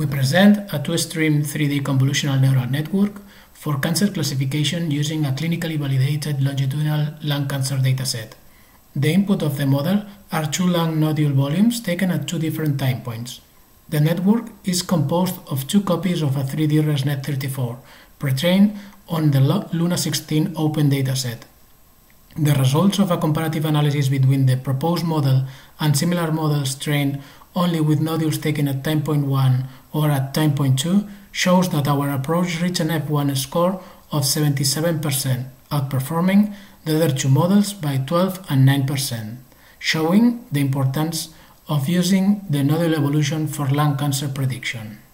We present a two-stream 3D convolutional neural network for cancer classification using a clinically validated longitudinal lung cancer dataset. The input of the model are two lung nodule volumes taken at two different time points. The network is composed of two copies of a 3D ResNet34, pre-trained on the Luna16 open dataset. The results of a comparative analysis between the proposed model and similar models trained only with nodules taken at time point 1 or at time point 2 shows that our approach reached an F1 score of 77%, outperforming the other two models by 12 and 9%, showing the importance of using the nodule evolution for lung cancer prediction.